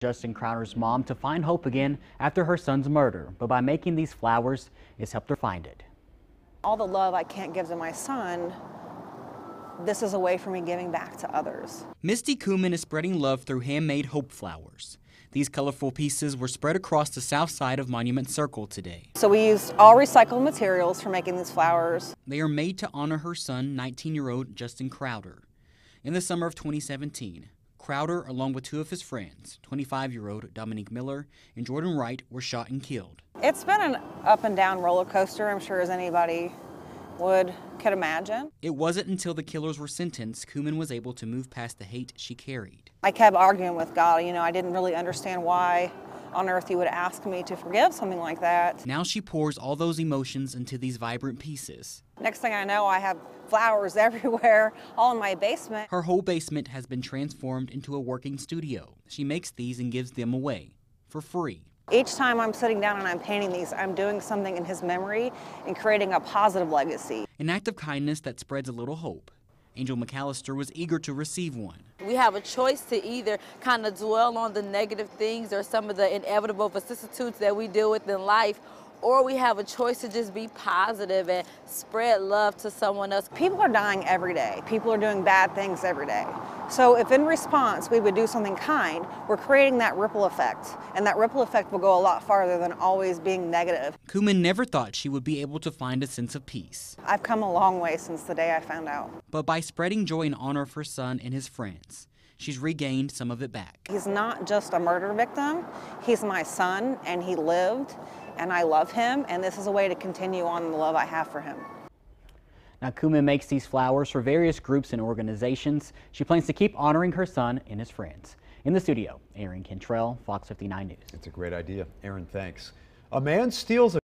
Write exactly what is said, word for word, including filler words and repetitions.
Justin Crowder's mom to find hope again after her son's murder, but by making these flowers, it's helped her find it. All the love I can't give to my son, this is a way for me giving back to others. Misty Kumin is spreading love through handmade hope flowers. These colorful pieces were spread across the south side of Monument Circle today. So we used all recycled materials for making these flowers. They are made to honor her son, nineteen-year-old Justin Crowder. In the summer of twenty seventeen, Crowder, along with two of his friends, twenty-five-year-old Dominique Miller and Jordan Wright, were shot and killed. It's been an up and down roller coaster, I'm sure as anybody would could imagine. It wasn't until the killers were sentenced Kumin was able to move past the hate she carried. I kept arguing with God. You know, I didn't really understand why on earth He would ask me to forgive something like that. Now she pours all those emotions into these vibrant pieces. Next thing I know, I have flowers everywhere, all in my basement. Her whole basement has been transformed into a working studio. She makes these and gives them away for free. Each time I'm sitting down and I'm painting these, I'm doing something in his memory and creating a positive legacy. An act of kindness that spreads a little hope. Angel McAllister was eager to receive one. We have a choice to either kind of dwell on the negative things or some of the inevitable vicissitudes that we deal with in life, or we have a choice to just be positive and spread love to someone else. People are dying every day. People are doing bad things every day. So if in response we would do something kind, we're creating that ripple effect. And that ripple effect will go a lot farther than always being negative. Kumin never thought she would be able to find a sense of peace. I've come a long way since the day I found out. But by spreading joy in honor of her son and his friends, she's regained some of it back. He's not just a murder victim. He's my son, and he lived, and I love him, and this is a way to continue on the love I have for him. Now, Kumin makes these flowers for various groups and organizations. She plans to keep honoring her son and his friends. In the studio, Aaron Cantrell, Fox fifty-nine News. It's a great idea. Aaron, thanks. A man steals a